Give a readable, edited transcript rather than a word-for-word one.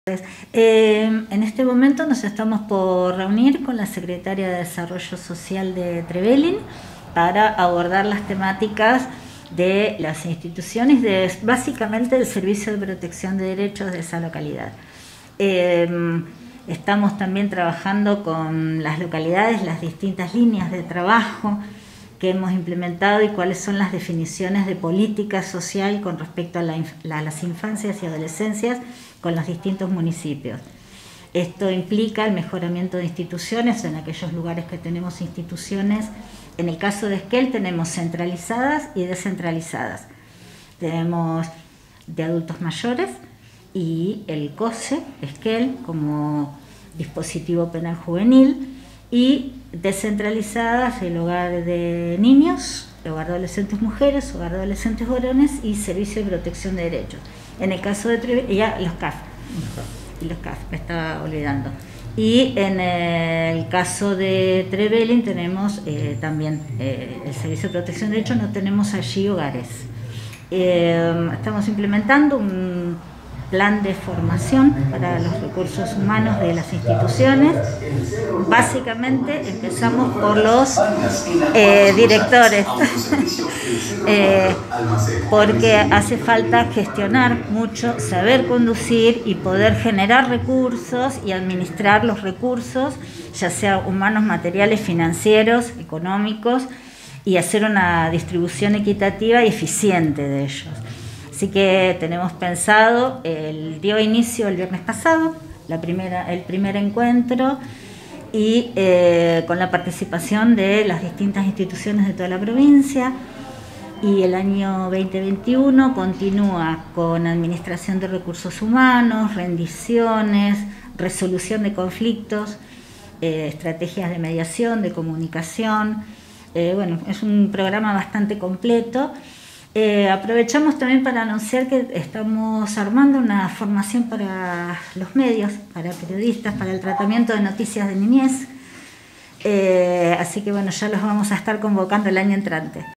En este momento nos estamos por reunir con la Secretaria de Desarrollo Social de Trevelin para abordar las temáticas de las instituciones, básicamente del Servicio de Protección de Derechos de esa localidad. Estamos también trabajando con las localidades, las distintas líneas de trabajo que hemos implementado y cuáles son las definiciones de política social con respecto a las infancias y adolescencias con los distintos municipios. Esto implica el mejoramiento de instituciones en aquellos lugares que tenemos instituciones. En el caso de Esquel tenemos centralizadas y descentralizadas. Tenemos de adultos mayores y el COSE, Esquel, como dispositivo penal juvenil, y descentralizadas el hogar de niños, el hogar de adolescentes mujeres, hogar de adolescentes varones y servicio de protección de derechos. En el caso de Trevelin, ya los CAF, me estaba olvidando. Y en el caso de Trevelin tenemos también el servicio de protección de derechos, no tenemos allí hogares. Estamos implementando un plan de formación para los recursos humanos de las instituciones. Básicamente empezamos por los directores, porque hace falta gestionar mucho, saber conducir y poder generar recursos y administrar los recursos, ya sea humanos, materiales, financieros, económicos, y hacer una distribución equitativa y eficiente de ellos. Así que tenemos pensado, dio inicio el viernes pasado, el primer encuentro, y con la participación de las distintas instituciones de toda la provincia, y el año 2021 continúa con administración de recursos humanos, rendiciones, resolución de conflictos, estrategias de mediación, de comunicación. Bueno, es un programa bastante completo. Aprovechamos también para anunciar que estamos armando una formación para los medios, para periodistas, para el tratamiento de noticias de niñez. Así que bueno, ya los vamos a estar convocando el año entrante.